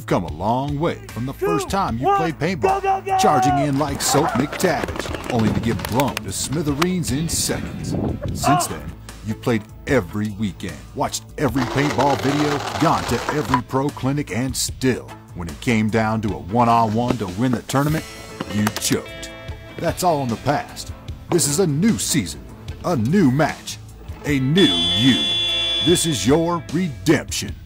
You've come a long way from the first time you played paintball, charging in like Soap McTavish, only to get blown to smithereens in seconds. Since then, you've played every weekend, watched every paintball video, gone to every pro clinic, and still, when it came down to a one-on-one to win the tournament, you choked. That's all in the past. This is a new season, a new match, a new you. This is your redemption.